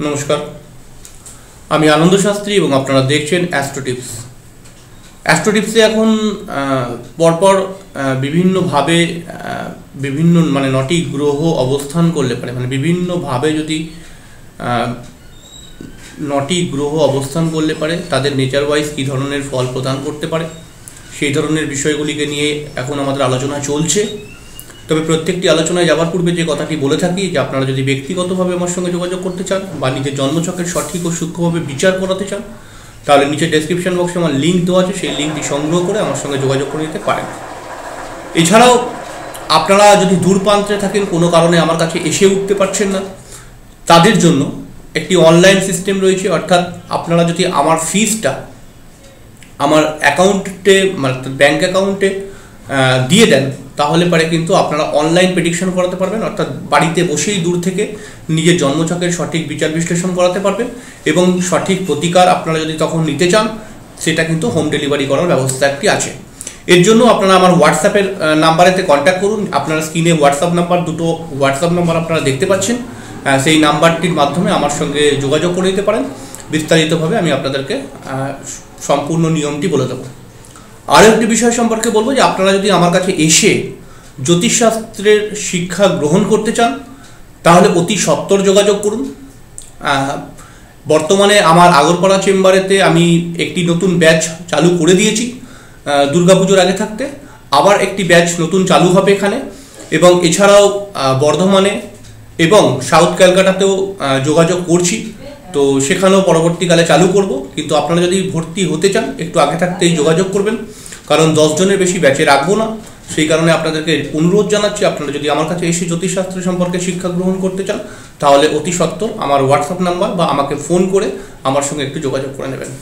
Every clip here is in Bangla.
নমস্কার, আমি আনন্দ শাস্ত্রী এবং আপনারা দেখছেন অ্যাস্ট্রো টিপস। অ্যাস্ট্রো টিপসে এখন পরপর বিভিন্নভাবে বিভিন্ন নটি গ্রহ অবস্থান করলে পারে, বিভিন্নভাবে যদি নটি গ্রহ অবস্থান করলে পারে তাদের নেচার ওয়াইজ কী ধরনের ফল প্রদান করতে পারে সেই ধরনের বিষয়গুলিকে নিয়ে এখন আমাদের আলোচনা চলছে। তবে প্রত্যেকটি আলোচনায় যাওয়ার পূর্বে যে কথাটি বলে থাকি যে আপনারা যদি ব্যক্তিগতভাবে আমার সঙ্গে যোগাযোগ করতে চান বা নিজের জন্মছকের সঠিক ও সূক্ষ্মভাবে বিচার করাতে চান, তাহলে নিচে ডেসক্রিপশন বক্সে আমার লিঙ্ক দেওয়া আছে, সেই লিঙ্কটি সংগ্রহ করে আমার সঙ্গে যোগাযোগ করে নিতে পারেন। এছাড়াও আপনারা যদি দূর প্রান্তে থাকেন, কোনো কারণে আমার কাছে এসে উঠতে পারছেন না, তাদের জন্য একটি অনলাইন সিস্টেম রয়েছে। অর্থাৎ আপনারা যদি আমার ফিসটা আমার অ্যাকাউন্টে ব্যাঙ্ক অ্যাকাউন্টে দিয়ে দেন, তাহলে পরে কিন্তু আপনারা অনলাইন প্রেডিকশন করাতে পারবেন। অর্থাৎ বাড়িতে বসেই দূর থেকে নিজের জন্মছকের সঠিক বিচার বিশ্লেষণ করাতে পারবেন এবং সঠিক প্রতিকার আপনারা যদি তখন নিতে চান, সেটা কিন্তু হোম ডেলিভারি করার ব্যবস্থা একটি আছে। এর জন্য আপনারা আমার হোয়াটসঅ্যাপের নাম্বারেতে কন্ট্যাক্ট করুন। আপনারা স্ক্রিনে হোয়াটসঅ্যাপ নাম্বার, দুটো হোয়াটসঅ্যাপ নাম্বার আপনারা দেখতে পাচ্ছেন, সেই নাম্বারটির মাধ্যমে আমার সঙ্গে যোগাযোগ করে নিতে পারেন। বিস্তারিতভাবে আমি আপনাদেরকে সম্পূর্ণ নিয়মটি বলে দেবো। আরও একটি বিষয় সম্পর্কে বলবো যে আপনারা যদি আমার কাছে এসে জ্যোতিষশাস্ত্রের শিক্ষা গ্রহণ করতে চান, তাহলে অতি সত্বর যোগাযোগ করুন। বর্তমানে আমার আগরপাড়া চেম্বারেতে আমি একটি নতুন ব্যাচ চালু করে দিয়েছি দুর্গাপুজোর আগে থাকতে। আবার একটি ব্যাচ নতুন চালু হবে এখানে, এবং এছাড়াও বর্ধমানে এবং সাউথ ক্যালকাটাতেও যোগাযোগ করছি, তো সেখানেও পরবর্তীকালে চালু করব। কিন্তু আপনারা যদি ভর্তি হতে চান, একটু আগে থাকতেই যোগাযোগ করবেন, কারণ 10 জনের বেশি ব্যাচে রাখবো না। সেই কারণে আপনাদেরকে অনুরোধ জানাচ্ছি, আপনারা যদি আমার কাছে এসে জ্যোতিষশাস্ত্র সম্পর্কে শিক্ষা গ্রহণ করতে চান, তাহলে অতি সত্বর আমার হোয়াটসঅ্যাপ নাম্বার বা আমাকে ফোন করে আমার সঙ্গে একটু যোগাযোগ করে নেবেন।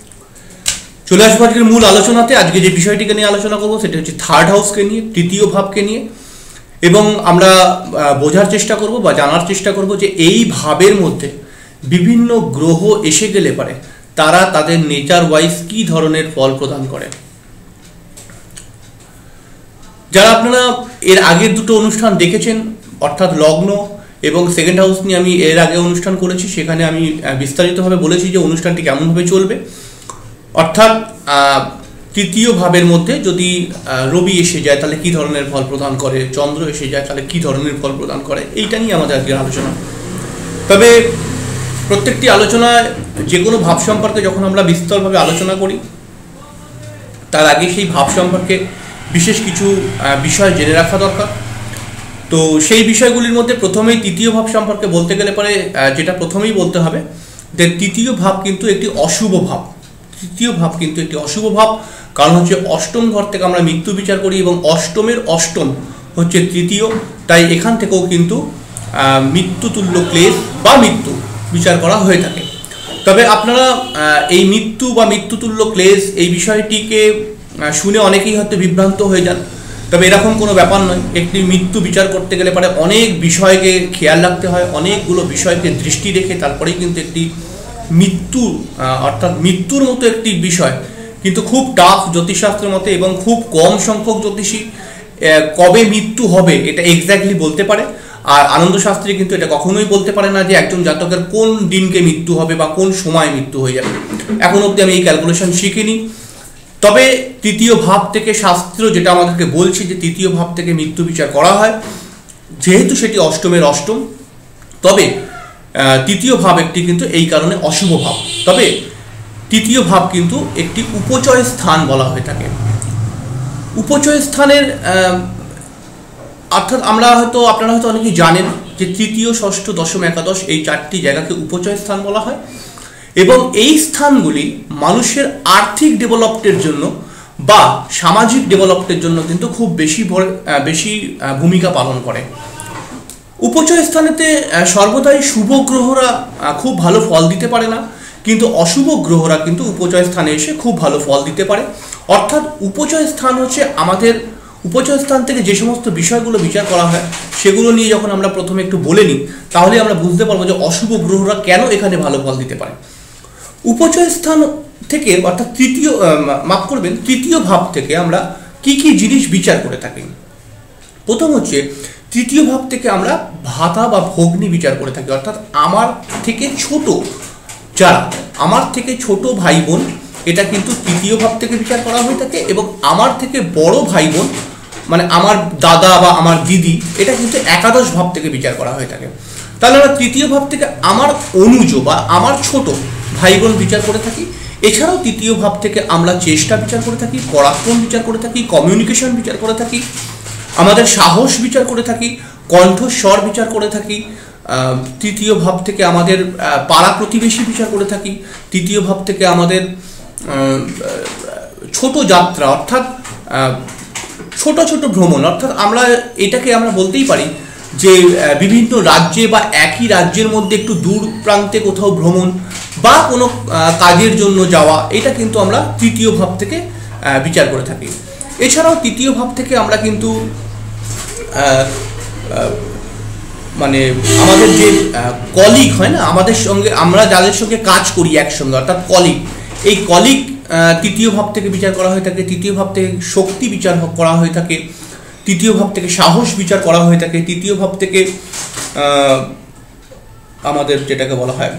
চলে আসবো আজকের মূল আলোচনাতে। আজকে যে বিষয়টিকে নিয়ে আলোচনা করবো সেটা হচ্ছে থার্ড হাউসকে নিয়ে, তৃতীয় ভাবকে নিয়ে, এবং আমরা বোঝার চেষ্টা করব বা জানার চেষ্টা করব যে এই ভাবের মধ্যে বিভিন্ন গ্রহ এসে গেলে পারে তারা তাদের নেচার ওয়াইজ কী ধরনের ফল প্রদান করে। যারা আপনারা এর আগের দুটো অনুষ্ঠান দেখেছেন, অর্থাৎ লগ্ন এবং সেকেন্ড হাউস নিয়ে আমি এর আগে অনুষ্ঠান করেছি, সেখানে আমি বিস্তারিতভাবে বলেছি যে অনুষ্ঠানটি কেমনভাবে চলবে। অর্থাৎ তৃতীয় ভাবের মধ্যে যদি রবি এসে যায় তাহলে কী ধরনের ফল প্রদান করে, চন্দ্র এসে যায় তাহলে কী ধরনের ফল প্রদান করে, এইটা নিয়ে আমাদের আজকের আলোচনা। তবে প্রত্যেকটি আলোচনায় যে কোনো ভাব সম্পর্কে যখন আমরা বিস্তরভাবে আলোচনা করি, তার আগে সেই ভাব সম্পর্কে বিশেষ কিছু বিষয় জেনে রাখা দরকার। তো সেই বিষয়গুলির মধ্যে প্রথমেই তৃতীয় ভাব সম্পর্কে বলতে গেলে পরে যেটা প্রথমেই বলতে হবে যে তৃতীয় ভাব কিন্তু একটি অশুভ ভাব। তৃতীয় ভাব কিন্তু একটি অশুভ ভাব, কারণ হচ্ছে অষ্টম ঘর থেকে আমরা মৃত্যু বিচার করি এবং অষ্টমের অষ্টম হচ্ছে তৃতীয়। তাই এখান থেকেও কিন্তু মৃত্যুতুল্য ক্লেশ বা মৃত্যু বিচার করা হয়ে থাকে। তবে আপনারা এই মৃত্যু বা মৃত্যুতুল্য ক্লেশ এই বিষয়টিকে শুনে অনেকেই হয়তো বিভ্রান্ত হয়ে যান। তবে এরকম কোনো ব্যাপার নয়। একটি মৃত্যু বিচার করতে গেলে পরে অনেক বিষয়কে খেয়াল রাখতে হয়, অনেকগুলো বিষয়কে দৃষ্টি রেখে তারপরেই কিন্তু একটি মৃত্যু অর্থাৎ মৃত্যুর মতো একটি বিষয় কিন্তু খুব টাফ জ্যোতিষশাস্ত্রের মতে, এবং খুব কম সংখ্যক জ্যোতিষী কবে মৃত্যু হবে এটা এক্স্যাক্টলি বলতে পারে। আর আনন্দ শাস্ত্রী কিন্তু এটা কখনোই বলতে পারে না যে একজন জাতকের কোন দিনকে মৃত্যু হবে বা কোন সময় মৃত্যু হয়ে যাবে। এখন অবধি আমি এই ক্যালকুলেশন শিখিনি। তবে তৃতীয় ভাব থেকে শাস্ত্র যেটা আমাদেরকে বলছে যে তৃতীয় ভাব থেকে মৃত্যু বিচার করা হয়, যেহেতু সেটি অষ্টমের অষ্টম, তবে তৃতীয় ভাব একটি কিন্তু এই কারণে অশুভ ভাব। তবে তৃতীয় ভাব কিন্তু একটি উপচয় স্থান বলা হয়ে থাকে। উপচয় স্থানের অর্থাৎ আপনারা হয়তো অনেকেই জানেন যে তৃতীয়, ষষ্ঠ, দশম, একাদশ এই 4টি জায়গাকে উপচয় স্থান বলা হয়, এবং এই স্থানগুলি মানুষের আর্থিক ডেভেলপমেন্টের জন্য বা সামাজিক ডেভেলপমেন্টের জন্য কিন্তু খুব বেশি ভূমিকা পালন করে। উপচয় স্থানেতে সর্বদাই শুভ গ্রহরা খুব ভালো ফল দিতে পারে না, কিন্তু অশুভ গ্রহরা কিন্তু উপচয় স্থানে এসে খুব ভালো ফল দিতে পারে। অর্থাৎ উপচয় স্থান হচ্ছে আমাদের উপচয় স্থান থেকে যে সমস্ত বিষয়গুলো বিচার করা হয় সেগুলো নিয়ে যখন আমরা প্রথমে একটু বলে নিই, তাহলে আমরা বুঝতে পারবো যে অশুভ গ্রহরা কেন এখানে ভালো ফল দিতে পারে। উপচয় স্থান থেকে অর্থাৎ তৃতীয় ভাব থেকে আমরা কি কি জিনিস বিচার করে থাকি। প্রথম হচ্ছে তৃতীয় ভাব থেকে আমরা ভাতা বা ভগ্নী বিচার করে থাকি, অর্থাৎ আমার থেকে ছোট যারা, আমার থেকে ছোট ভাই বোন, এটা কিন্তু তৃতীয় ভাব থেকে বিচার করা হয়ে থাকে। এবং আমার থেকে বড় ভাই বোন মানে আমার দাদা বা আমার দিদি, এটা কিন্তু একাদশ ভাব থেকে বিচার করা হয়ে থাকে। তাহলে আমরা তৃতীয় ভাব থেকে আমার অনুজ বা আমার ছোট ভাই বোন বিচার করে থাকি। এছাড়াও তৃতীয় ভাব থেকে আমরা চেষ্টা বিচার করে থাকি, পরাক্রম বিচার করে থাকি, কমিউনিকেশন বিচার করে থাকি, আমাদের সাহস বিচার করে থাকি, কণ্ঠস্বর বিচার করে থাকি। তৃতীয় ভাব থেকে আমাদের পাড়া প্রতিবেশী বিচার করে থাকি। তৃতীয় ভাব থেকে আমাদের ছোট যাত্রা, অর্থাৎ ছোট ছোট ভ্রমণ, অর্থাৎ আমরা এটাকে আমরা বলতেই পারি যে বিভিন্ন রাজ্যে বা একই রাজ্যের মধ্যে একটু দূর প্রান্তে কোথাও ভ্রমণ বা কোনো কাজের জন্য যাওয়া, এটা কিন্তু আমরা তৃতীয় ভাব থেকে বিচার করে থাকি। এছাড়াও তৃতীয় ভাব থেকে আমরা কিন্তু মানে আমাদের যে কলিগ হয় না, আমাদের সঙ্গে আমরা যাদের সঙ্গে কাজ করি একসঙ্গে, অর্থাৎ কলিগ, এই কলিগ তৃতীয় ভাব থেকে বিচার করা হয়ে থাকে। তৃতীয় ভাব থেকে শক্তি বিচার করা হয়ে থাকে। তৃতীয় ভাব থেকে সাহস বিচার করা হয়ে থাকে। তৃতীয় ভাব থেকে আমাদের যেটাকে বলা হয়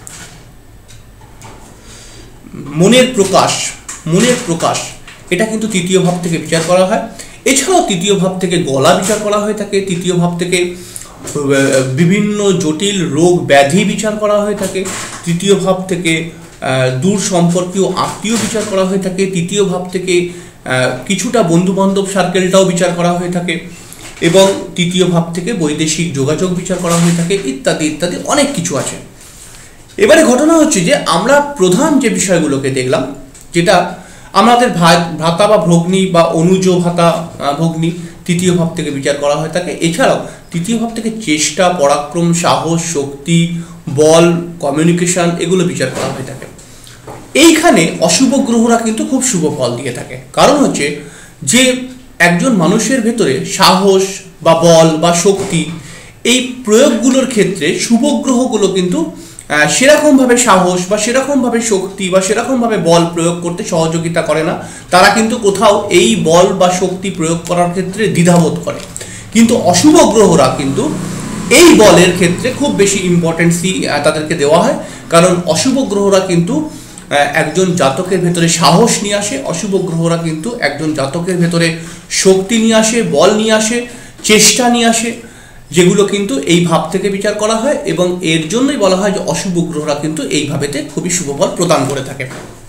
মনের প্রকাশ, এটা কিন্তু তৃতীয় ভাব থেকে বিচার করা হয়। এছাড়াও তৃতীয় ভাব থেকে গলা বিচার করা হয়ে থাকে। তৃতীয় ভাব থেকে বিভিন্ন জটিল রোগ ব্যাধি বিচার করা হয়ে থাকে। তৃতীয় ভাব থেকে দূর সম্পর্কীয় আত্মীয় বিচার করা হয়ে থাকে। তৃতীয় ভাব থেকে কিছুটা বন্ধুবান্ধব সার্কেলটাও বিচার করা হয়ে থাকে। এবং তৃতীয় ভাব থেকে বৈদেশিক যোগাযোগ বিচার করা হয়ে থাকে, ইত্যাদি ইত্যাদি অনেক কিছু আছে। এবারে ঘটনা হচ্ছে যে আমরা প্রধান যে বিষয়গুলোকে দেখলাম, যেটা আমাদের ভ্রাতা বা ভগ্নী বা অনুজ ভাতা ভগ্নী তৃতীয় ভাব থেকে বিচার করা হয়ে থাকে। এছাড়াও তৃতীয় ভাব থেকে চেষ্টা, পরাক্রম, সাহস, শক্তি, বল, কমিউনিকেশন, এগুলো বিচার করা হয়ে থাকে। এইখানে অশুভ গ্রহরা কিন্তু খুব শুভ ফল দিয়ে থাকে। কারণ হচ্ছে যে একজন মানুষের ভেতরে সাহস বা বল বা শক্তি, এই প্রয়োগগুলোর ক্ষেত্রে শুভ গ্রহগুলো কিন্তু সেরকমভাবে সাহস বা সেরকমভাবে শক্তি বা সেরকমভাবে বল প্রয়োগ করতে সহযোগিতা করে না। তারা কিন্তু কোথাও এই বল বা শক্তি প্রয়োগ করার ক্ষেত্রে দ্বিধাবোধ করে। কিন্তু অশুভ গ্রহরা কিন্তু এই বলের ক্ষেত্রে খুব বেশি ইম্পর্টেন্সই তাদেরকে দেওয়া হয়। কারণ অশুভ গ্রহরা কিন্তু একজন জাতকের ভেতরে সাহস নিয়ে আসে। অশুভ গ্রহরা কিন্তু একজন জাতকের ভেতরে শক্তি নিয়ে আসে, বল নিয়ে আসে, চেষ্টা নিয়ে আসে, যেগুলো কিন্তু এই ভাব থেকে বিচার করা হয়। এবং এর জন্যই বলা হয় যে অশুভ গ্রহরা কিন্তু এই ভাবেতে খুবই শুভ ফল প্রদান করে থাকে।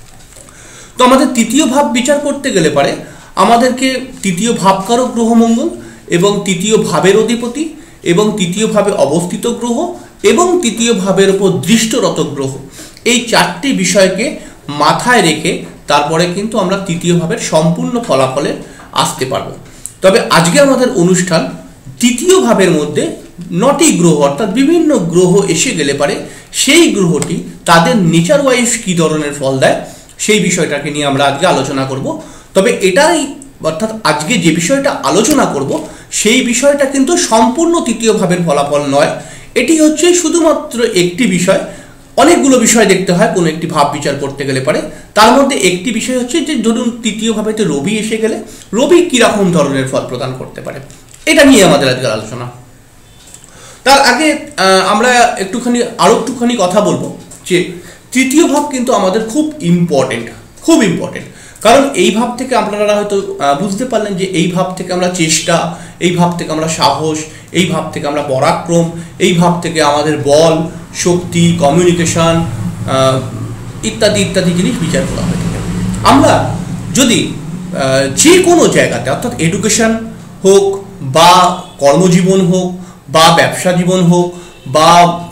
তো আমাদের তৃতীয় ভাব বিচার করতে গেলে পারে আমাদেরকে তৃতীয় ভাবকারক গ্রহ মঙ্গল এবং তৃতীয় ভাবের অধিপতি এবং তৃতীয় ভাবে অবস্থিত গ্রহ এবং তৃতীয় ভাবের উপর দৃষ্টরত গ্রহ, এই চারটি বিষয়কে মাথায় রেখে তারপরে কিন্তু আমরা তৃতীয় ভাবের সম্পূর্ণ ফলাফলে আসতে পারবো। তবে আজকে আমাদের অনুষ্ঠান তৃতীয় ভাবের মধ্যে 9টি গ্রহ, অর্থাৎ বিভিন্ন গ্রহ এসে গেলে পারে সেই গ্রহটি তাদের নেচার ওয়াইজ কী ধরনের ফল দেয়, সেই বিষয়টাকে নিয়ে আমরা আজকে আলোচনা করব। তবে এটাই, অর্থাৎ আজকে যে বিষয়টা আলোচনা করব সেই বিষয়টা কিন্তু সম্পূর্ণ তৃতীয় ভাবের ফলাফল নয়। এটি হচ্ছে শুধুমাত্র একটি বিষয়। অনেকগুলো বিষয় দেখতে হয় কোনো একটি ভাব বিচার করতে গেলে পারে। তার মধ্যে একটি বিষয় হচ্ছে যে ধরুন তৃতীয় ভাবেতে রবি এসে গেলে রবি কীরকম ধরনের ফল প্রদান করতে পারে, এটা নিয়ে আমাদের আজকের আলোচনা। তার আগে আমরা আরও একটুখানি কথা বলবো যে তৃতীয় ভাব কিন্তু আমাদের খুব ইম্পর্টেন্ট। কারণ এই ভাব থেকে আপনারা হয়তো বুঝতে পারলেন যে এই ভাব থেকে আমরা চেষ্টা, এই ভাব থেকে আমরা সাহস, এই ভাব থেকে আমরা পরাক্রম, এই ভাব থেকে আমাদের বল, শক্তি, কমিউনিকেশন ইত্যাদি ইত্যাদি জিনিস বিচার করা হয়ে থাকে। আমরা যদি যে কোনো জায়গাতে, অর্থাৎ এডুকেশন হোক বা কর্মজীবন হোক বা ব্যবসা জীবন হোক বা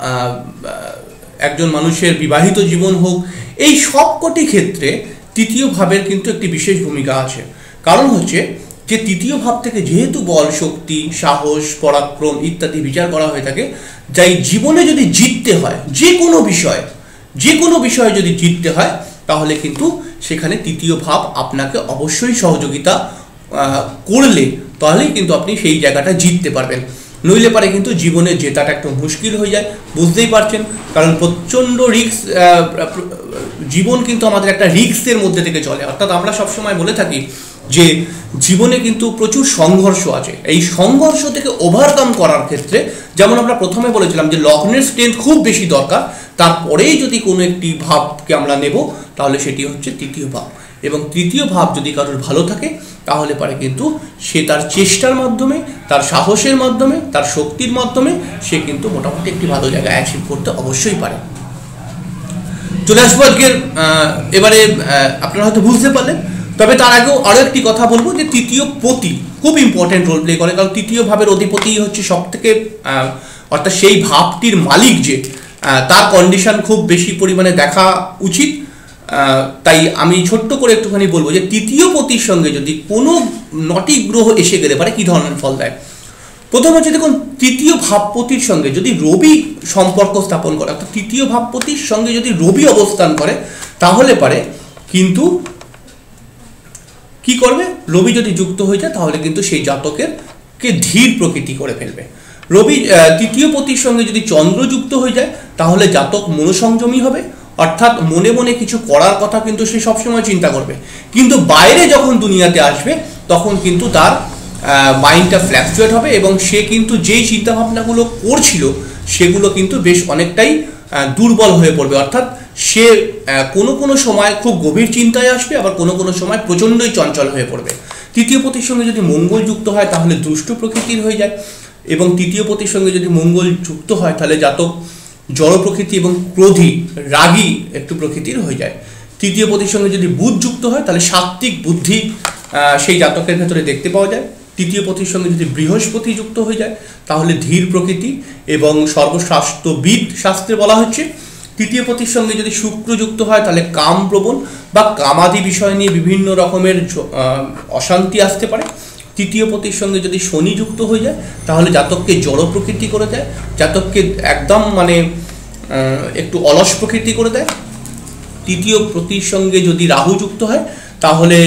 একজন মানুষের বিবাহিত জীবন হোক, এই সবকটি ক্ষেত্রে তৃতীয় ভাবের কিন্তু একটি বিশেষ ভূমিকা আছে। কারণ হচ্ছে যে তৃতীয় ভাব থেকে যেহেতু বল, শক্তি, সাহস, পরাক্রম ইত্যাদি বিচার করা হয়ে থাকে, যাই জীবনে যদি জিততে হয়, যে কোনো বিষয়ে যদি জিততে হয়, তাহলে কিন্তু সেখানে তৃতীয় ভাব আপনাকে অবশ্যই সহযোগিতা করলে তাহলেই কিন্তু আপনি সেই জায়গাটা জিততে পারবেন। নইলে পারে কিন্তু জীবনে জেতাটা একটু মুশকিল হয়ে যায়, বুঝতেই পারছেন। কারণ প্রচণ্ড রিস্ক, জীবন কিন্তু আমাদের একটা রিস্কের মধ্যে থেকে চলে। অর্থাৎ আমরা সবসময় বলে থাকি যে জীবনে কিন্তু প্রচুর সংঘর্ষ আছে, এই সংঘর্ষ থেকে ওভারকাম করার ক্ষেত্রে যেমন আমরা প্রথমে বলেছিলাম যে লগ্নের স্ট্রেংথ খুব বেশি দরকার, তারপরেই যদি কোনো একটি ভাবকে আমরা নেব তাহলে সেটি হচ্ছে তৃতীয় ভাব। এবং তৃতীয় ভাব যদি কারোর ভালো থাকে তাহলে পারে কিন্তু সে তার চেষ্টার মাধ্যমে, তার সাহসের মাধ্যমে, তার শক্তির মাধ্যমে সে কিন্তু মোটামুটি একটি ভালো জায়গায় অ্যাচিভ করতে অবশ্যই পারে। চলে আসবো আজকের এবারে আপনারা হয়তো বুঝতে পারলেন, তবে তার আগেও আরও একটি কথা বলবো যে তৃতীয় পতি খুব ইম্পর্টেন্ট রোল প্লে করে, কারণ তৃতীয় ভাবের অধিপতি হচ্ছে সব থেকে অর্থাৎ সেই ভাবটির মালিক যে তার কন্ডিশন খুব বেশি পরিমাণে দেখা উচিত। তাই আমি ছোট্ট করে একটুখানি বলবো যে তৃতীয় পতির সঙ্গে যদি কোনো 9টি গ্রহ এসে গেলে পারে কী ধরনের ফল দেয়। প্রথম হচ্ছে দেখুন, তৃতীয় ভাবপতির সঙ্গে যদি রবি সম্পর্ক স্থাপন করে, অর্থাৎ তৃতীয় ভাবপতির সঙ্গে যদি রবি অবস্থান করে তাহলে পারে কিন্তু কি করবে, রবি যদি যুক্ত হয়ে যায় তাহলে কিন্তু সেই জাতকের ধীর প্রকৃতি করে ফেলবে। রবি তৃতীয় পতির সঙ্গে যদি চন্দ্র যুক্ত হয়ে যায় তাহলে জাতক মনোসংযমী হবে, অর্থাৎ মনে মনে কিছু করার কথা কিন্তু সে সবসময় চিন্তা করবে, কিন্তু বাইরে যখন দুনিয়াতে আসবে তখন কিন্তু তার মাইন্ডটা ফ্ল্যাকচুয়েট হবে এবং সে কিন্তু যেই চিন্তাভাবনাগুলো করছিল সেগুলো কিন্তু বেশ অনেকটাই দুর্বল হয়ে পড়বে। অর্থাৎ সে কোনো সময় খুব গভীর চিন্তায় আসবে, আবার কোনো সময় প্রচণ্ডই চঞ্চল হয়ে পড়বে। তৃতীয় পতির সঙ্গে যদি মঙ্গল যুক্ত হয় তাহলে দুষ্ট প্রকৃতির হয়ে যায়, এবং তৃতীয় পতির সঙ্গে যদি মঙ্গল যুক্ত হয় তাহলে জাতক জড় প্রকৃতি এবং ক্রোধী রাগী একটু প্রকৃতির হয়ে যায়। তৃতীয় পতির সঙ্গে যদি বুধ যুক্ত হয় তাহলে সাত্ত্বিক বুদ্ধি সেই জাতকের ভেতরে দেখতে পাওয়া যায়। তৃতীয় পতির সঙ্গে যদি বৃহস্পতি যুক্ত হয়ে যায় তাহলে ধীর প্রকৃতি, এবং সর্বশাস্ত্রবিদ শাস্ত্রে বলা হচ্ছে তৃতীয় পতির সঙ্গে যদি শুক্র যুক্ত হয় তাহলে কাম প্রবণ বা কামাদি বিষয় নিয়ে বিভিন্ন রকমের অশান্তি আসতে পারে। তৃতীয় পতির সঙ্গে যদি শনি যুক্ত হয়ে যায় তাহলে জাতককে জড় প্রকৃতি করে দেয়, জাতককে একদম মানে একটু অলস প্রকৃতি করে দেয়। তৃতীয় পতির সঙ্গে যদি রাহু যুক্ত হয় তাহলে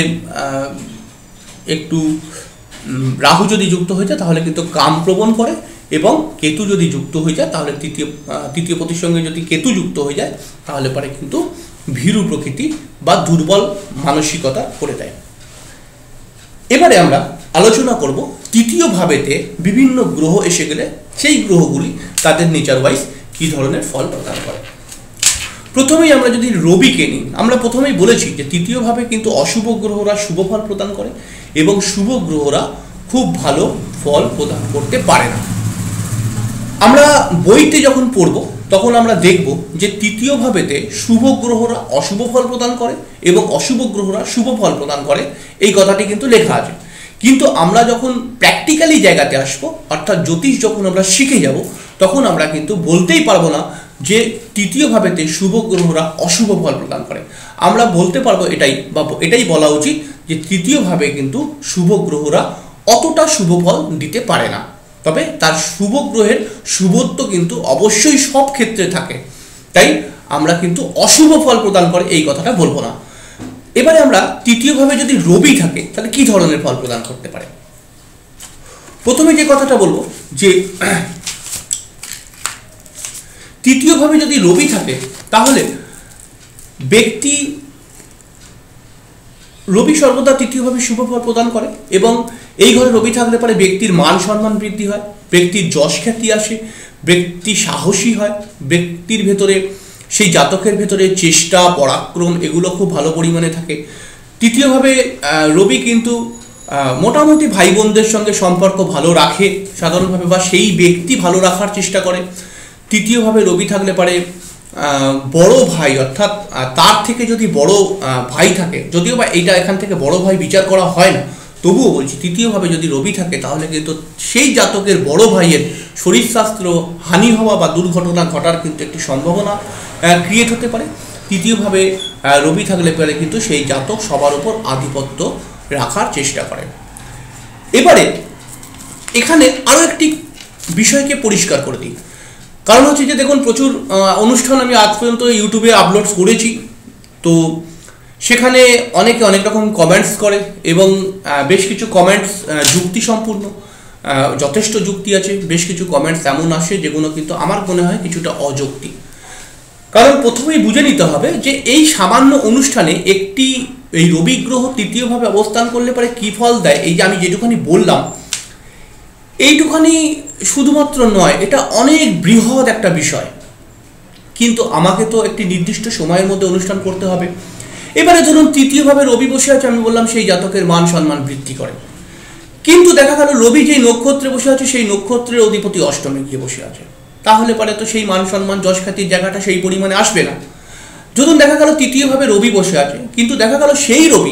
একটু রাহু যদি যুক্ত হয়ে যায় তাহলে কিন্তু কাম প্রবণ করে, এবং কেতু যদি যুক্ত হয়ে যায় তাহলে তৃতীয় পতির সঙ্গে যদি কেতু যুক্ত হয়ে যায় তাহলে পরে কিন্তু ভীরু প্রকৃতি বা দুর্বল মানসিকতা করে দেয়। এবারে আমরা আলোচনা করব তৃতীয় ভাবেতে বিভিন্ন গ্রহ এসে গেলে সেই গ্রহগুলি তাদের নেচার ওয়াইজ কী ধরনের ফল প্রদান করে। প্রথমেই আমরা যদি রবিকে নিই, আমরা প্রথমেই বলেছি যে তৃতীয় ভাবে কিন্তু অশুভ গ্রহরা শুভ ফল প্রদান করে এবং শুভ গ্রহরা খুব ভালো ফল প্রদান করতে পারে না। আমরা বইতে যখন পড়ব তখন আমরা দেখব যে তৃতীয় ভাবেতে শুভ গ্রহরা অশুভ ফল প্রদান করে এবং অশুভ গ্রহরা শুভ ফল প্রদান করে, এই কথাটি কিন্তু লেখা আছে। কিন্তু আমরা যখন প্র্যাকটিক্যালি জায়গাতে আসবো, অর্থাৎ জ্যোতিষ যখন আমরা শিখে যাব, তখন আমরা কিন্তু বলতেই পারবো না যে তৃতীয় ভাবেতে শুভ গ্রহরা অশুভ ফল প্রদান করে। আমরা বলতে পারবো এটাই বলা উচিত যে তৃতীয় ভাবে কিন্তু শুভ গ্রহরা অতটা শুভ ফল দিতে পারে না, তবে তার শুভ গ্রহের শুভত্ব কিন্তু অবশ্যই সব ক্ষেত্রে থাকে, তাই আমরা কিন্তু অশুভ ফল প্রদান করে এই কথাটা বলবো না। এবারে আমরা তৃতীয়ভাবে যদি রবি থাকে তাহলে কি ধরনের ফল প্রদান করতে পারে। প্রথমে যে কথাটা বলবো যে তৃতীয়ভাবে যদি রবি থাকে তাহলে রবি সর্বদা তৃতীয়ভাবে শুভ ফল প্রদান করে, এবং এই ঘরে রবি থাকলে পরে ব্যক্তির মান সম্মান বৃদ্ধি হয়, ব্যক্তির যশ খ্যাতি আসে, ব্যক্তি সাহসী হয়, ব্যক্তির ভেতরে সেই জাতকের ভেতরে চেষ্টা পরাক্রম এগুলো খুব ভালো পরিমাণে থাকে। তৃতীয়ভাবে রবি কিন্তু মোটামুটি ভাই বোনদের সঙ্গে সম্পর্ক ভালো রাখে সাধারণভাবে, বা সেই ব্যক্তি ভালো রাখার চেষ্টা করে। তৃতীয়ভাবে রবি থাকলে পারে বড় ভাই, অর্থাৎ তার থেকে যদি বড় ভাই থাকে, যদিও বা এইটা এখান থেকে বড় ভাই বিচার করা হয় না, তবুও বলছি তৃতীয়ভাবে যদি রবি থাকে তাহলে কিন্তু সেই জাতকের বড় ভাইয়ের শরীর স্বাস্থ্য হানি হওয়া বা দুর্ঘটনা ঘটার কিন্তু একটি সম্ভাবনা ক্রিয়েট হতে পারে। তৃতীয়ভাবে রবি থাকলে পরে কিন্তু সেই জাতক সবার উপর আধিপত্য রাখার চেষ্টা করে। এবারে এখানে আরও একটি বিষয়কে পরিষ্কার করে দিই, কারণ হচ্ছে যে দেখুন প্রচুর অনুষ্ঠান আমি আজ পর্যন্ত ইউটিউবে আপলোড করেছি, তো সেখানে অনেকে অনেক রকম কমেন্টস করে এবং বেশ কিছু কমেন্টস যুক্তি সম্পূর্ণ, যথেষ্ট যুক্তি আছে, বেশ কিছু কমেন্টস এমন আসে যেগুলো কিন্তু আমার মনে হয় কিছুটা অযৌক্তিক। কারণ প্রথমেই বুঝে নিতে হবে যে এই সামান্য অনুষ্ঠানে একটি এই রবি গ্রহ তৃতীয়ভাবে অবস্থান করলে পরে কী ফল দেয়, এই যে আমি যেটুখানি বললাম এইটুখানি শুধুমাত্র নয়, এটা অনেক বৃহৎ একটা বিষয়। কিন্তু আমাকে তো একটি নির্দিষ্ট সময়ের মধ্যে অনুষ্ঠান করতে হবে। এবারে ধরুন তৃতীয়ভাবে রবি বসে আছে, আমি বললাম সেই জাতকের মান সম্মান বৃদ্ধি করে। কিন্তু দেখা গেল রবি যেই নক্ষত্রে বসে আছে সেই নক্ষত্রের অধিপতি অষ্টমে গিয়ে বসে আছে, তাহলে পরে তো সেই মান সম্মান যশ খ্যাতির জায়গাটা সেই পরিমাণে আসবে না। যখন দেখা গেল তৃতীয়ভাবে রবি বসে আছে, কিন্তু দেখা গেল সেই রবি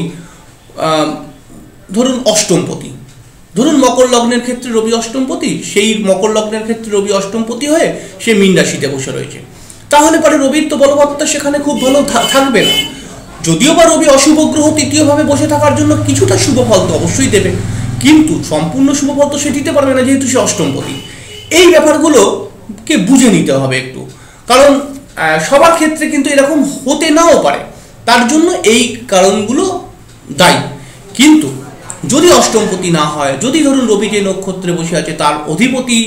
ধরুন অষ্টমপতি, ধরুন মকর লগ্নের ক্ষেত্রে রবি অষ্টমপতি, সেই মকর লগ্নের ক্ষেত্রে রবি অষ্টমপতি হয়ে সে মীন রাশিতে বসে রয়েছে, তাহলে পরে রবির তো বলবত্তা সেখানে খুব ভালো থাকবে না। যদিও বা রবি অশুভ গ্রহ তৃতীয়ভাবে বসে থাকার জন্য কিছুটা শুভ ফল তো অবশ্যই দেবে, কিন্তু সম্পূর্ণ শুভ ফল তো সে দিতে পারবে না, যেহেতু সে অষ্টমপতি। এই ব্যাপারগুলোকে বুঝে নিতে হবে একটু, কারণ সবার ক্ষেত্রে কিন্তু এরকম হতে নাও পারে, তার জন্য এই কারণগুলো দায়ী। কিন্তু যদি অষ্টমপতি না হয়, যদি ধরুন রবি যে নক্ষত্রে বসে আছে তার অধিপতি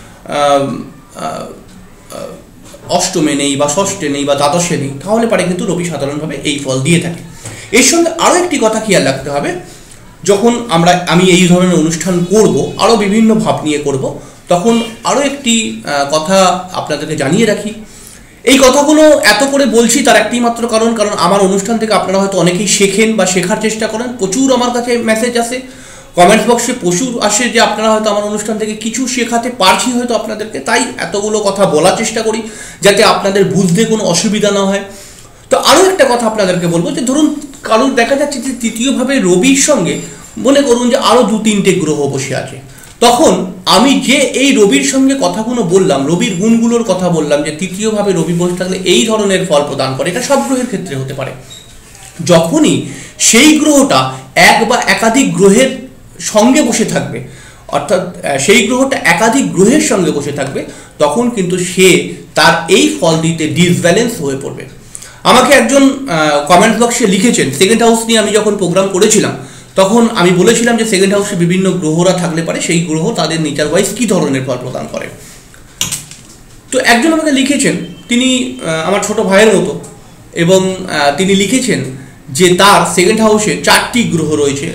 অষ্টমে নেই বা ষষ্ঠে নেই বা দ্বাদশে নেই, তাহলে পারে কিন্তু রবি সাধারণভাবে এই ফল দিয়ে থাকে। এর সঙ্গে আরও একটি কথা খেয়াল রাখতে হবে, যখন আমি এই ধরনের অনুষ্ঠান করব, আরও বিভিন্ন ভাব নিয়ে করব, তখন আরও একটি কথা আপনাদেরকে জানিয়ে রাখি। এই কথাগুলো এত করে বলছি তার একটি মাত্র কারণ আমার অনুষ্ঠান থেকে আপনারা হয়তো অনেকেই শেখেন বা শেখার চেষ্টা করেন। প্রচুর আমার কাছে মেসেজ আসে, কমেন্টস বক্সে প্রচুর আসে যে আপনারা হয়তো আমার অনুষ্ঠান থেকে কিছু শেখাতে পারছি হয়তো আপনাদেরকে, তাই এতগুলো কথা বলার চেষ্টা করি যাতে আপনাদের বুঝতে কোনো অসুবিধা না হয়। তো আরও একটা কথা আপনাদেরকে বলবো, যে ধরুন কারোর দেখা যাচ্ছে যে তৃতীয়ভাবে রবির সঙ্গে মনে করুন যে আরও 2-3টে গ্রহ বসে আছে, তখন আমি যে এই রবির সঙ্গে কথাগুলো বললাম, রবির গুণগুলোর কথা বললাম, যে তৃতীয়ভাবে রবি বসে থাকলে এই ধরনের ফল প্রদান করে, এটা সব গ্রহের ক্ষেত্রে হতে পারে। যখনই সেই গ্রহটা এক বা একাধিক গ্রহের সঙ্গে বসে থাকবে, অর্থাৎ সেই গ্রহটা একাধিক গ্রহের সঙ্গে বসে থাকবে, তখন কিন্তু সে তার এই ফল দিতে ডিসব্যালেন্স হয়ে পড়বে। আমাকে একজন কমেন্ট বক্সে লিখেছেন, সেকেন্ড হাউস নিয়ে আমি যখন প্রোগ্রাম করেছিলাম তখন আমি বলেছিলাম যে সেকেন্ড হাউসে বিভিন্ন গ্রহরা থাকলে পারে সেই গ্রহ তাদের নেচার ওয়াইজ কী ধরনের ফল প্রদান করে। তো একজন আমাকে লিখেছেন, তিনি আমার ছোট ভাইয়ের মতো, এবং তিনি লিখেছেন যে তার সেকেন্ড হাউসে 4টি গ্রহ রয়েছে।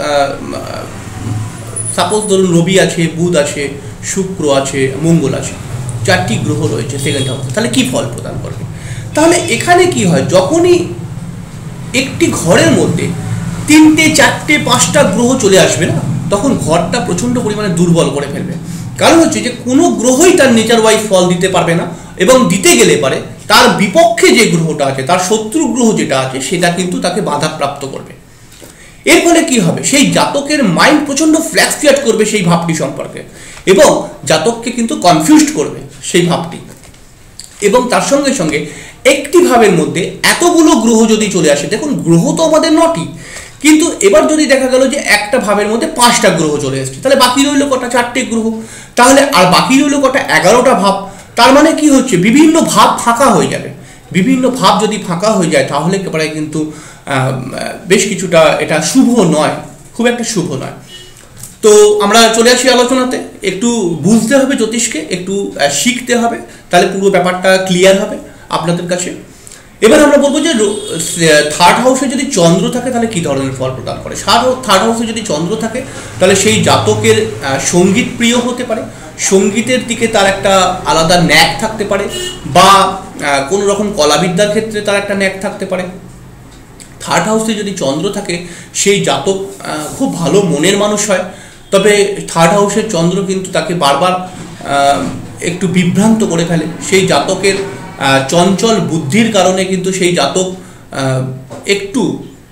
সাপোজ ধরুন রবি আছে, বুধ আছে, শুক্র আছে, মঙ্গল আছে, 4টি গ্রহ রয়েছে সেকেন্ড হাউসে, তাহলে কি ফল প্রদান করবে? তাহলে এখানে কি হয়, যখনই একটি ঘরের মধ্যে 3টে 4টে 5টা গ্রহ চলে আসবে না, তখন ঘরটা প্রচণ্ড পরিমাণে দুর্বল করে ফেলবে। কারণ হচ্ছে যে কোনো গ্রহই তার নেচার ওয়াইজ ফল দিতে পারবে না, এবং দিতে গেলে পারে তার বিপক্ষে যে গ্রহটা আছে, তার শত্রু গ্রহ যেটা আছে, সেটা কিন্তু তাকে বাধাপ্রাপ্ত করবে। এর ফলে কি হবে, সেই জাতকের মাইন্ড প্রচণ্ড ফ্ল্যাক্সিয়েট করবে সেই ভাবটি সম্পর্কে, এবং জাতককে কিন্তু কনফিউজড করবে সেই ভাবটি। এবং তার সঙ্গে সঙ্গে একটি ভাবের মধ্যে এতগুলো গ্রহ যদি চলে আসে, দেখুন গ্রহ তো আমাদের 9টি, কিন্তু এবার যদি দেখা গেল যে একটা ভাবের মধ্যে 5টা গ্রহ চলে এসছে, তাহলে বাকি রইল কটা? 4টে গ্রহ। তাহলে আর বাকি রইল কটা? 11টা ভাব। তার মানে কি হচ্ছে, বিভিন্ন ভাব ফাঁকা হয়ে যাবে। বিভিন্ন ভাব যদি ফাঁকা হয়ে যায়, তাহলে একেবারে কিন্তু বেশ কিছুটা এটা শুভ নয়, খুব একটা শুভ নয়। তো আমরা চলে আসি আলোচনাতে। একটু বুঝতে হবে জ্যোতিষকে, একটু শিখতে হবে, তাহলে পুরো ব্যাপারটা ক্লিয়ার হবে আপনাদের কাছে। এবার আমরা বলবো যে থার্ড হাউসে যদি চন্দ্র থাকে তাহলে কী ধরনের ফল প্রদান করে। থার্ড হাউসে যদি চন্দ্র থাকে তাহলে সেই জাতকের সঙ্গীত প্রিয় হতে পারে, সঙ্গীতের দিকে তার একটা আলাদা ন্যাক থাকতে পারে, বা কোনো রকম কলাবিদ্যার ক্ষেত্রে তার একটা ন্যাক থাকতে পারে। থার্ড হাউসে যদি চন্দ্র থাকে সেই জাতক খুব ভালো মনের মানুষ হয়, তবে থার্ড হাউসের চন্দ্র কিন্তু তাকে বারবার একটু বিভ্রান্ত করে ফেলে। সেই জাতকের চঞ্চল বুদ্ধির কারণে কিন্তু সেই জাতক একটু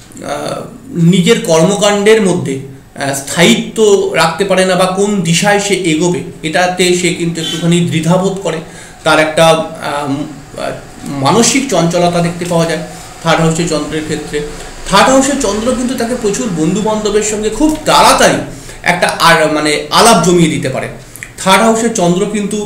নিজের কর্মকাণ্ডের মধ্যে স্থায়িত্ব রাখতে পারে না, বা কোন দিশায় সে এগোবে এটাতে সে কিন্তু একটুখানি দ্বিধাবোধ করে। তার একটা মানসিক চঞ্চলতা দেখতে পাওয়া যায় থার্ড হাউসের চন্দ্রের ক্ষেত্রে। থার্ড হাউসের চন্দ্র কিন্তু তাকে প্রচুর বন্ধু বান্ধবের সঙ্গে খুব তাড়াতাড়ি একটা আলাপ জমিয়ে দিতে পারে। থার্ড হাউসের চন্দ্র কিন্তু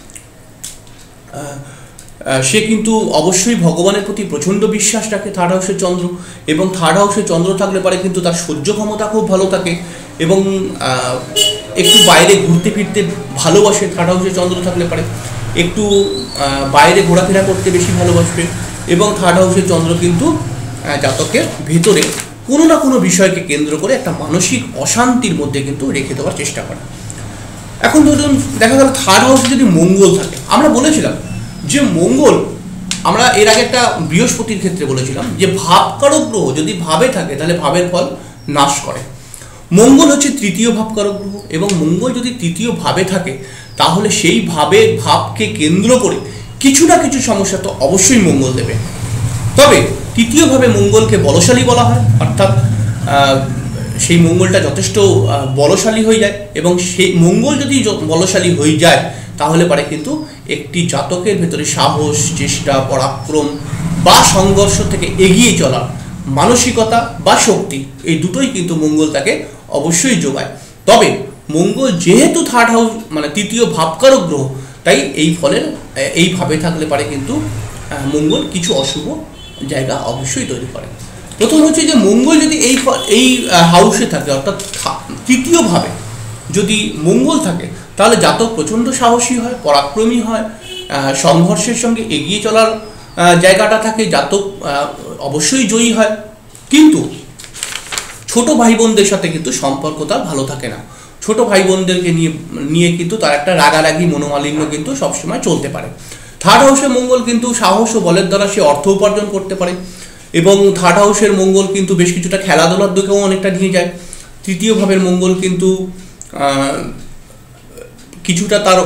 সে কিন্তু অবশ্যই ভগবানের প্রতি প্রচণ্ড বিশ্বাস রাখে থার্ড হাউসের চন্দ্র, এবং থার্ড হাউসের চন্দ্র থাকলে পারে কিন্তু তার সহ্য ক্ষমতা খুব ভালো থাকে, এবং একটু বাইরে ঘুরতে ফিরতে ভালোবাসে। থার্ড হাউসের চন্দ্র থাকলে পারে একটু বাইরে ঘোরাফেরা করতে বেশি ভালোবাসবে, এবং থার্ড হাউসের চন্দ্র কিন্তু জাতকের ভেতরে কোনো না কোনো বিষয়কে কেন্দ্র করে একটা মানসিক অশান্তির মধ্যে কিন্তু রেখে দেওয়ার চেষ্টা করে। এখন ধরুন দেখা গেল থার্ড হাউসে যদি মঙ্গল থাকে, আমরা বলেছিলাম যে মঙ্গল, আমরা এর আগে একটা বৃহস্পতির ক্ষেত্রে বলেছিলাম যে ভাবকারক গ্রহ যদি ভাবে থাকে তাহলে ভাবের ফল নাশ করে। মঙ্গল হচ্ছে তৃতীয় ভাবকারক গ্রহ, এবং মঙ্গল যদি তৃতীয় ভাবে থাকে তাহলে সেই ভাবকে কেন্দ্র করে কিছু না কিছু সমস্যা তো অবশ্যই মঙ্গল দেবে। তবে তৃতীয়ভাবে মঙ্গলকে বলশালী বলা হয়, অর্থাৎ সেই মঙ্গলটা যথেষ্ট বলশালী হয়ে যায়, এবং সেই মঙ্গল যদি বলশালী হয়ে যায় তাহলে পারে কিন্তু একটি জাতকের ভেতরে সাহস, চেষ্টা, পরাক্রম বা সংঘর্ষ থেকে এগিয়ে চলা মানসিকতা বা শক্তি, এই দুটোই কিন্তু মঙ্গল তাকে অবশ্যই যোগায়। তবে মঙ্গল যেহেতু থার্ড হাউস মানে তৃতীয় ভাবকারক গ্রহ, তাই এইভাবে থাকলে পারে কিন্তু মঙ্গল কিছু অশুভ জায়গা অবশ্যই তৈরি করে। প্রথম হচ্ছে যে মঙ্গল যদি এই হাউসে থাকে, অর্থাৎ তৃতীয়ভাবে যদি মঙ্গল থাকে তাহলে জাতক প্রচণ্ড সাহসী হয়, পরাক্রমী হয়, সংঘর্ষের সঙ্গে এগিয়ে চলার জায়গাটা থাকে, জাতক অবশ্যই জয়ী হয়। কিন্তু ছোট ভাই বোনদের সাথে কিন্তু সম্পর্ক তার ভালো থাকে না। ছোট ভাই বোনদেরকে নিয়ে কিন্তু তার একটা রাগারাগি মনোমালিন্য কিন্তু সবসময় চলতে পারে। থার্ড হাউসে মঙ্গল কিন্তু সাহস ও বলের দ্বারা সে অর্থ উপার্জন করতে পারে, এবং থার্ড হাউসের মঙ্গল কিন্তু বেশ কিছুটা খেলাধুলার দিকেও অনেকটা নিয়ে যায়। তৃতীয় ভাবের মঙ্গল কিন্তু কিছুটা তার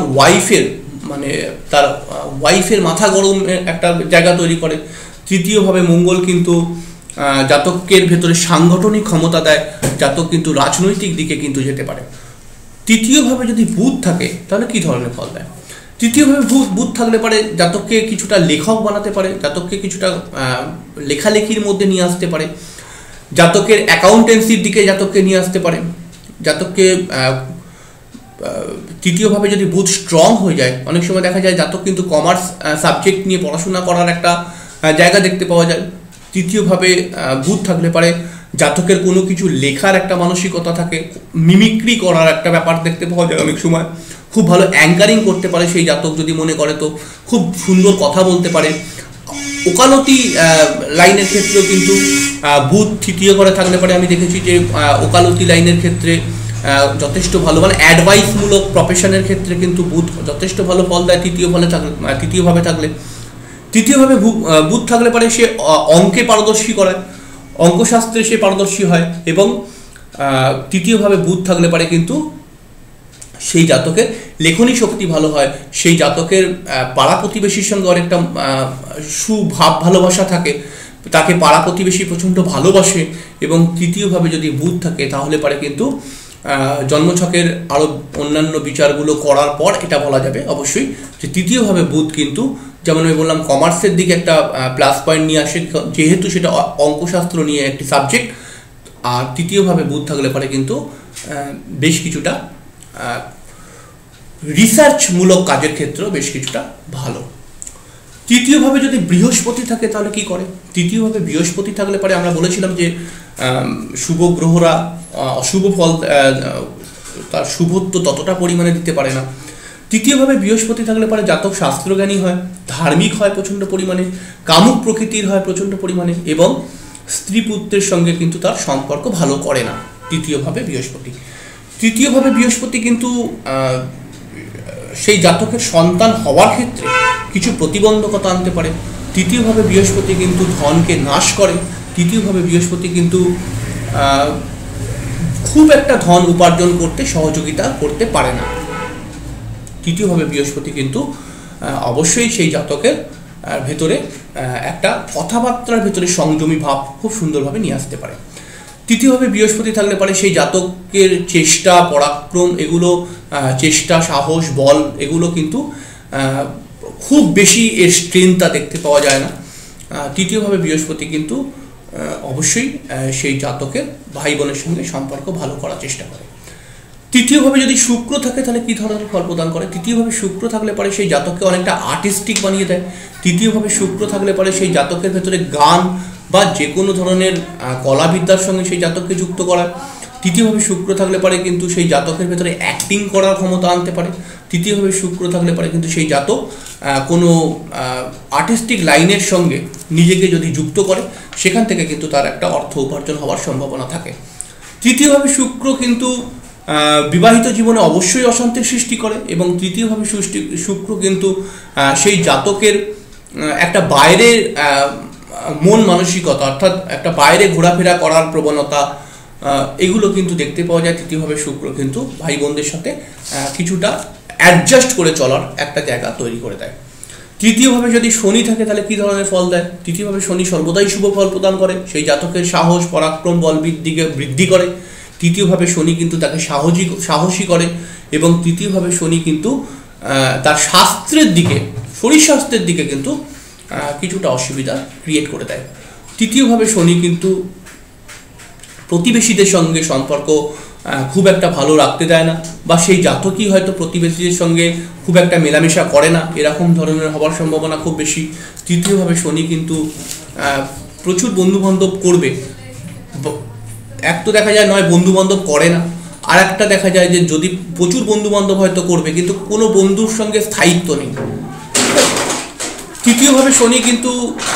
ওয়াইফের মাথা গরমের একটা জায়গা তৈরি করে। তৃতীয়ভাবে মঙ্গল কিন্তু জাতকের ভেতরে সাংগঠনিক ক্ষমতা দেয়, জাতক কিন্তু রাজনৈতিক দিকে কিন্তু যেতে পারে। তৃতীয়ভাবে যদি বুধ থাকে তাহলে কি ধরনের ফল দেয়? তৃতীয়ভাবে বুধ থাকলে পারে জাতককে কিছুটা লেখক বানাতে পারে, জাতককে কিছুটা লেখালেখির মধ্যে নিয়ে আসতে পারে, জাতকের অ্যাকাউন্টেন্সির দিকে জাতককে নিয়ে আসতে পারে। জাতককে তৃতীয়ভাবে যদি বুধ স্ট্রং হয়ে যায়, অনেক সময় দেখা যায় জাতক কিন্তু কমার্স সাবজেক্ট নিয়ে পড়াশোনা করার একটা জায়গা দেখতে পাওয়া যায়। তৃতীয়ভাবে বুধ থাকলে পারে জাতকের কোনো কিছু লেখার একটা মানসিকতা থাকে, মিমিক্রি করার একটা ব্যাপার দেখতে পাওয়া যায়। অনেক সময় খুব ভালো অ্যাঙ্কারিং করতে পারে সেই জাতক যদি মনে করে, তো খুব সুন্দর কথা বলতে পারে। ওকালতি লাইনের ক্ষেত্রেও কিন্তু বুধ তৃতীয় ঘরে থাকলে পারে আমি দেখেছি যে ওকালতি লাইনের ক্ষেত্রে যথেষ্ট ভালো, মানে অ্যাডভাইসমূলক প্রফেশনের ক্ষেত্রে কিন্তু বুধ যথেষ্ট ভালো ফল দেয় তৃতীয়ভাবে থাকলে। তৃতীয়ভাবে বুধ থাকলে পারে সে অঙ্কে পারদর্শী করায়, অঙ্কশাস্ত্রে সে পারদর্শী হয়, এবং তৃতীয়ভাবে বুধ থাকলে পারে কিন্তু সেই জাতকের লেখনী শক্তি ভালো হয়, সেই জাতকের পাড়া প্রতিবেশীর সঙ্গে অনেকটা সুভাব ভালোবাসা থাকে, তাকে পাড়া প্রতিবেশী প্রচণ্ড ভালোবাসে। এবং তৃতীয়ভাবে যদি বুধ থাকে তাহলে পারে কিন্তু জন্মছকের আরও অন্যান্য বিচারগুলো করার পর এটা বলা যাবে অবশ্যই যে তৃতীয়ভাবে বুধ কিন্তু, যেমন আমি বললাম, কমার্সের দিকে একটা প্লাস পয়েন্ট নিয়ে আসে, যেহেতু সেটা অঙ্কশাস্ত্র নিয়ে একটি সাবজেক্ট। আর তৃতীয়ভাবে বুধ থাকলে পারে কিন্তু বেশ কিছুটা রিসার্চমূলক কাজের ক্ষেত্রেও বেশ কিছুটা ভালো। তৃতীয়ভাবে যদি বৃহস্পতি থাকে তাহলে কি করে? তৃতীয়ভাবে বৃহস্পতি থাকলে পারে আমরা বলেছিলাম যে শুভ গ্রহরা অশুভ ফল, তার শুভত্ব ততটা পরিমাণে দিতে পারে না। তৃতীয়ভাবে বৃহস্পতি থাকলে পারে জাতক শাস্ত্রজ্ঞানী হয়, ধার্মিক হয় প্রচণ্ড পরিমাণে, কামুক প্রকৃতির হয় প্রচণ্ড পরিমাণে, এবং স্ত্রী পুত্রের সঙ্গে কিন্তু তার সম্পর্ক ভালো করে না তৃতীয়ভাবে বৃহস্পতি। তৃতীয়ভাবে বৃহস্পতি কিন্তু সেই জাতকের সন্তান হওয়ার ক্ষেত্রে কিছু প্রতিবন্ধকতা আনতে পারে। তৃতীয়ভাবে বৃহস্পতি কিন্তু ধনকে নাশ করে। তৃতীয়ভাবে বৃহস্পতি কিন্তু খুব একটা ধন উপার্জন করতে সহযোগিতা করতে পারে না। তৃতীয়ভাবে বৃহস্পতি কিন্তু অবশ্যই সেই জাতকের ভেতরে একটা কথাবার্তার ভেতরে সংযমী ভাব খুব সুন্দরভাবে নিয়ে আসতে পারে। তৃতীয়ভাবে বৃহস্পতি থাকলে পারে সেই জাতকের চেষ্টা, পরাক্রম, এগুলো চেষ্টা, সাহস, বল, এগুলো কিন্তু খুব বেশি এর স্ট্রেংথটা দেখতে পাওয়া যায় না। তৃতীয়ভাবে বৃহস্পতি কিন্তু অবশ্যই সেই জাতকের ভাই বোনের সঙ্গে সম্পর্ক ভালো করার চেষ্টা করে। তৃতীয়ভাবে যদি শুক্র থাকে তাহলে কী ধরনের ফল প্রদান করে? তৃতীয়ভাবে শুক্র থাকলে পারে সেই জাতককে অনেকটা আর্টিস্টিক বানিয়ে দেয়। তৃতীয়ভাবে শুক্র থাকলে পারে সেই জাতকের ভেতরে গান বা যে কোনো ধরনের কলাবিদ্যার সঙ্গে সেই জাতককে যুক্ত করায়। তৃতীয়ভাবে শুক্র থাকলে পারে কিন্তু সেই জাতকের ভেতরে অ্যাক্টিং করার ক্ষমতা আনতে পারে। তৃতীয়ভাবে শুক্র থাকলে পরে কিন্তু সেই জাতক কোনো আর্টিস্টিক লাইনের সঙ্গে নিজেকে যদি যুক্ত করে সেখান থেকে কিন্তু তার একটা অর্থ উপার্জন হওয়ার সম্ভাবনা থাকে। তৃতীয়ভাবে শুক্র কিন্তু বিবাহিত জীবনে অবশ্যই অশান্তির সৃষ্টি করে এবং তৃতীয়ভাবে শুক্র কিন্তু সেই জাতকের একটা বাইরের মন মানসিকতা, অর্থাৎ একটা বাইরে ঘোরাফেরা করার প্রবণতা, এগুলো কিন্তু দেখতে পাওয়া যায়। তৃতীয়ভাবে শুক্র কিন্তু ভাই বোনদের সাথে কিছুটা অ্যাডজাস্ট করে চলার একটা জায়গা তৈরি করে দেয়। তৃতীয়ভাবে যদি শনি থাকে তাহলে কী ধরনের ফল দেয়? তৃতীয়ভাবে শনি সর্বদাই শুভ ফল প্রদান করে, সেই জাতকের সাহস, পরাক্রম, বল বৃদ্ধি করে। তৃতীয়ভাবে শনি কিন্তু তাকে সাহসী করে এবং তৃতীয়ভাবে শনি কিন্তু তার স্বাস্থ্যের দিকে, শরীর স্বাস্থ্যের দিকে কিন্তু কিছুটা অসুবিধা ক্রিয়েট করে দেয়। তৃতীয়ভাবে শনি কিন্তু প্রতিবেশীদের সঙ্গে সম্পর্ক খুব একটা ভালো রাখতে দেয় না, বা সেই জাতকই হয়তো প্রতিবেশীদের সঙ্গে খুব একটা মেলামেশা করে না, এরকম ধরনের হওয়ার সম্ভাবনা খুব বেশি। তৃতীয়ভাবে শনি কিন্তু প্রচুর বন্ধুবান্ধব করবে। এক তো দেখা যায় নয় বন্ধুবান্ধব করে না, আর একটা দেখা যায় যে যদি প্রচুর বন্ধুবান্ধব হয়তো করবে কিন্তু কোনো বন্ধুর সঙ্গে স্থায়িত্ব নেই। তৃতীয়ভাবে শনি কিন্তু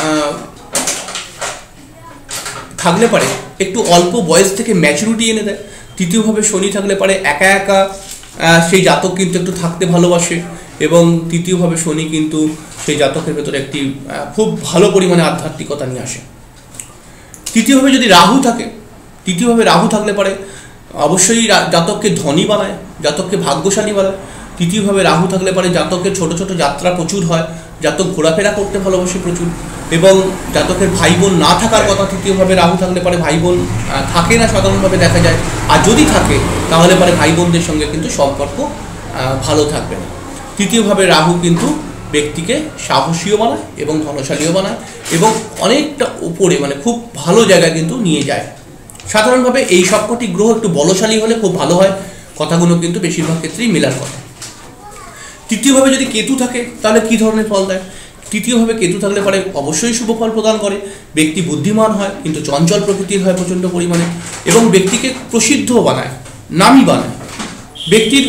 থাকলে পারে একটু অল্প বয়স থেকে ম্যাচুরিটি এনে দেয়। তৃতীয়ভাবে শনি থাকলে পারে একা একা সেই জাতক কিন্তু একটু থাকতে ভালোবাসে এবং তৃতীয়ভাবে শনি কিন্তু সেই জাতকের ভেতরে একটি খুব ভালো পরিমাণে আধ্যাত্মিকতা নিয়ে আসে। তৃতীয়ভাবে যদি রাহু থাকে, তৃতীয়ভাবে রাহু থাকলে পারে অবশ্যই জাতককে ধনী বানায়, জাতককে ভাগ্যশালী বানায়। তৃতীয়ভাবে রাহু থাকলে পারে জাতকের ছোট ছোট যাত্রা প্রচুর হয়, জাতক ঘোরাফেরা করতে ভালোবাসে প্রচুর, এবং জাতকের ভাই বোন না থাকার কথা। তৃতীয়ভাবে রাহু থাকলে পারে ভাই বোন থাকে না সাধারণভাবে দেখা যায়, আর যদি থাকে তাহলে পারে ভাই বোনদের সঙ্গে কিন্তু সম্পর্ক ভালো থাকবে না। তৃতীয়ভাবে রাহু কিন্তু ব্যক্তিকে সাহসীও বানায় এবং ধনশালীও বানায় এবং অনেকটা উপরে মানে খুব ভালো জায়গায় কিন্তু নিয়ে যায়। সাধারণভাবে এই সবকটি গ্রহ একটু বলশালী হলে খুব ভালো হয়, কথাগুলো কিন্তু বেশিরভাগ ক্ষেত্রেই মেলার কথা। তৃতীয়ভাবে যদি কেতু থাকে তাহলে কী ধরনের ফল দেয়? তৃতীয়ভাবে কেতু থাকলে পরে অবশ্যই শুভ ফল প্রদান করে। ব্যক্তি বুদ্ধিমান হয় কিন্তু চঞ্চল প্রকৃতির হয় প্রচণ্ড পরিমাণে, এবং ব্যক্তিকে প্রসিদ্ধও বানায়, নামী বানায়। ব্যক্তির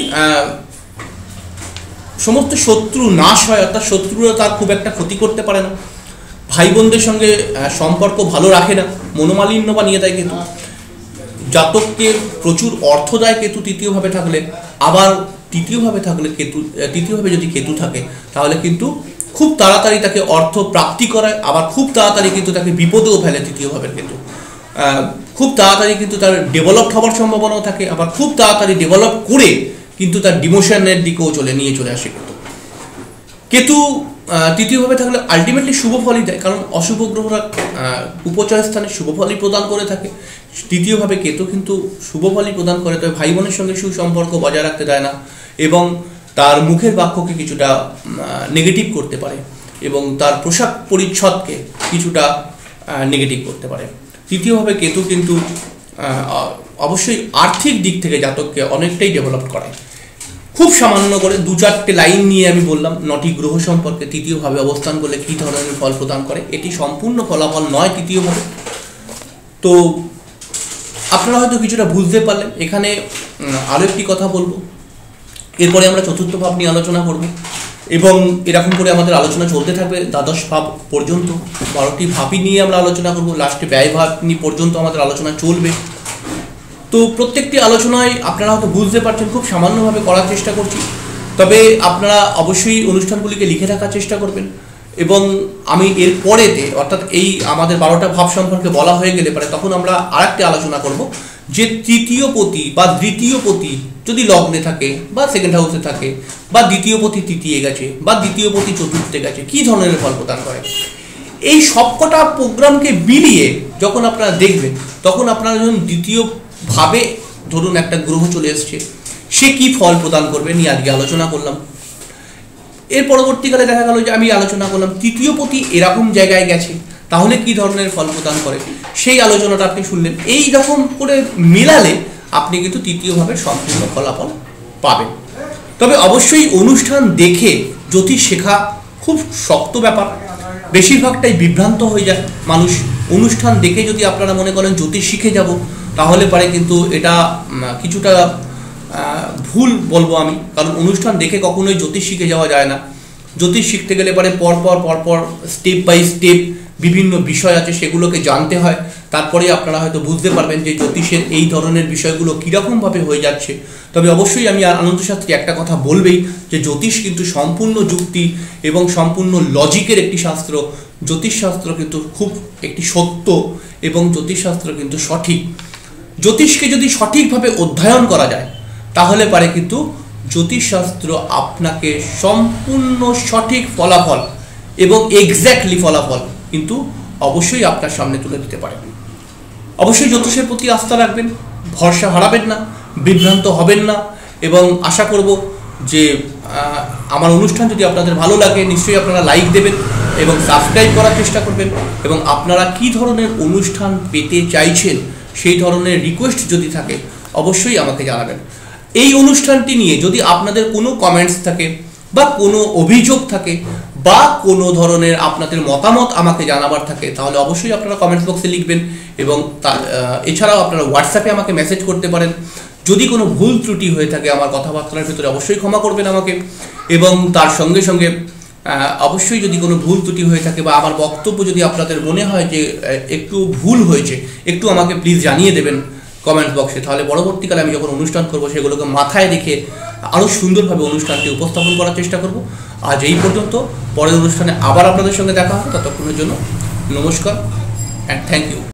সমস্ত শত্রু নাশ হয়, অর্থাৎ শত্রুরা তার খুব একটা ক্ষতি করতে পারে না। ভাই বোনদের সঙ্গে সম্পর্ক ভালো রাখে না, মনোমালিন্য বানিয়ে দেয় কেতু। জাতককে প্রচুর অর্থ দেয় কেতু তৃতীয়ভাবে থাকলে। আবার তৃতীয়ভাবে যদি কেতু থাকে তাহলে কিন্তু খুব তাড়াতাড়ি তাকে অর্থ প্রাপ্তি করায়, আবার খুব তাড়াতাড়ি কিন্তু তাকে বিপদেও ফেলে। তৃতীয়ভাবে কেতু খুব তাড়াতাড়ি কিন্তু তার ডেভেলপ হওয়ার সম্ভাবনাও থাকে, আবার খুব তাড়াতাড়ি ডেভেলপ করে কিন্তু তার ডিমোশনের দিকেও নিয়ে চলে আসে কেতু। তৃতীয়ভাবে থাকলে আলটিমেটলি শুভ ফলই দেয়, কারণ অশুভ গ্রহরা উপচয় স্থানে শুভ ফলই প্রদান করে থাকে। তৃতীয়ভাবে কেতু কিন্তু শুভ ফলই প্রদান করে, তবে ভাই বোনের সঙ্গে সুসম্পর্ক বজায় রাখতে দেয় না এবং তার মুখের বাক্যকে কিছুটা নেগেটিভ করতে পারে এবং তার পোশাক পরিচ্ছদকে কিছুটা নেগেটিভ করতে পারে। তৃতীয়ভাবে কেতু কিন্তু অবশ্যই আর্থিক দিক থেকে জাতককে অনেকটাই ডেভেলপ করে। খুব সামান্য করে 2-4টে লাইন নিয়ে আমি বললাম 9টি গ্রহ সম্পর্কে তৃতীয়ভাবে অবস্থান করলে কী ধরনের ফল প্রদান করে। এটি সম্পূর্ণ ফলাফল নয় তৃতীয়ভাবে। তো আপনারা হয়তো কিছুটা বুঝতে পারলেন। এখানে আরও একটি কথা বলবো, এরপরে আমরা চতুর্থ ভাব নিয়ে আলোচনা করব এবং এরকম করে আমাদের আলোচনা চলতে থাকবে দ্বাদশ ভাব পর্যন্ত। 12টি ভাবই নিয়ে আমরা আলোচনা করব, লাস্টে ব্যয় ভাব নিয়ে পর্যন্ত আমাদের আলোচনা চলবে। তো প্রত্যেকটি আলোচনায় আপনারা হয়তো বুঝতে পারছেন খুব সামান্যভাবে করার চেষ্টা করছি, তবে আপনারা অবশ্যই অনুষ্ঠানগুলিকে লিখে রাখার চেষ্টা করবেন এবং আমি এর পরেতে অর্থাৎ এই আমাদের 12টা ভাব সম্পর্কে বলা হয়ে গেলে পরে তখন আমরা আরেকটি আলোচনা করব যে তৃতীয় পতি বা দ্বিতীয় পতি যদি লগ্নে থাকে বা সেকেন্ড হাউসে থাকে বা দ্বিতীয় পতি তৃতীয় গেছে বা দ্বিতীয় পতি চতুর্থে গেছে কী ধরনের ফল প্রদান করে। এই সবকটা প্রোগ্রামকে মিলিয়ে যখন আপনারা দেখবেন তখন আপনারা যখন দ্বিতীয় ভাবে ধরুন একটা গ্রহ চলে এসছে সে কি ফল প্রদান করবে নিয়ে আজকে আলোচনা করলাম। এর পরবর্তীকালে দেখা গেল যে আমি আলোচনা করলাম তৃতীয় পতি এরকম জায়গায় গেছে তাহলে কি ধরনের ফল প্রদান করে, সেই আলোচনাটা আপনি শুনলেন। এই রকম করে মিলালে আপনি কিন্তু তৃতীয়ভাবে সম্পূর্ণ ফলাফল পাবেন। তবে অবশ্যই অনুষ্ঠান দেখে জ্যোতিষ শেখা খুব শক্ত ব্যাপার, বেশিরভাগটাই বিভ্রান্ত হয়ে যায় মানুষ। অনুষ্ঠান দেখে যদি আপনারা মনে করেন জ্যোতিষ শিখে যাব তাহলে পারে কিন্তু এটা কিছুটা ভুল বলবো আমি, কারণ অনুষ্ঠান দেখে কখনোই জ্যোতিষ শিখে যাওয়া যায় না। জ্যোতিষ শিখতে গেলে পরে পরপর স্টেপ বাই স্টেপ বিভিন্ন বিষয় আছে, সেগুলোকে জানতে হয়। তারপরে আপনারা হয়তো বুঝতে পারবেন যে জ্যোতিষের এই ধরনের বিষয়গুলো কীরকমভাবে হয়ে যাচ্ছে। তবে অবশ্যই আমি আনন্দ শাস্ত্রী একটা কথা বলবেই, যে জ্যোতিষ কিন্তু সম্পূর্ণ যুক্তি এবং সম্পূর্ণ লজিকের একটি শাস্ত্র। জ্যোতিষশাস্ত্র কিন্তু খুব একটি সত্য এবং জ্যোতিষশাস্ত্র কিন্তু সঠিক। জ্যোতিষকে যদি সঠিকভাবে অধ্যয়ন করা যায় তাহলে পারে কিন্তু জ্যোতিষশাস্ত্র আপনাকে সম্পূর্ণ সঠিক ফলাফল এবং এক্স্যাক্টলি ফলাফল কিন্তু অবশ্যই আপনার সামনে তুলে দিতে পারে। অবশ্যই জ্যোতিষের প্রতি আস্থা রাখবেন, ভরসা হারাবেন না, বিভ্রান্ত হবেন না। এবং আশা করব যে আমার অনুষ্ঠান যদি আপনাদের ভালো লাগে নিশ্চয়ই আপনারা লাইক দেবেন এবং সাবস্ক্রাইব করার চেষ্টা করবেন। এবং আপনারা কী ধরনের অনুষ্ঠান পেতে চাইছেন সেই ধরনের রিকোয়েস্ট যদি থাকে অবশ্যই আমাকে জানাবেন। এই অনুষ্ঠানটি নিয়ে যদি আপনাদের কোনো কমেন্টস থাকে বা কোনো অভিযোগ থাকে বা কোনো ধরনের আপনাদের মতামত আমাকে জানাবার থাকে তাহলে অবশ্যই আপনারা কমেন্টস বক্সে লিখবেন। এবং এছাড়াও আপনারা হোয়াটসঅ্যাপে আমাকে মেসেজ করতে পারেন। যদি কোনো ভুল ত্রুটি হয়ে থাকে আমার কথাবার্তার ভিতরে অবশ্যই ক্ষমা করবেন আমাকে। এবং তার সঙ্গে সঙ্গে অবশ্যই যদি কোনো ভুল ত্রুটি হয়ে থাকে বা আমার বক্তব্য যদি আপনাদের মনে হয় যে একটু ভুল হয়েছে, একটু আমাকে প্লিজ জানিয়ে দেবেন কমেন্ট বক্সে। তাহলে পরবর্তীকালে আমি যখন অনুষ্ঠান করবো সেগুলোকে মাথায় রেখে আরও সুন্দরভাবে অনুষ্ঠানটি উপস্থাপন করার চেষ্টা করব। আজ এই পর্যন্ত, পরের অনুষ্ঠানে আবার আপনাদের সঙ্গে দেখা হবে। ততক্ষণের জন্য নমস্কার অ্যান্ড থ্যাংক ইউ।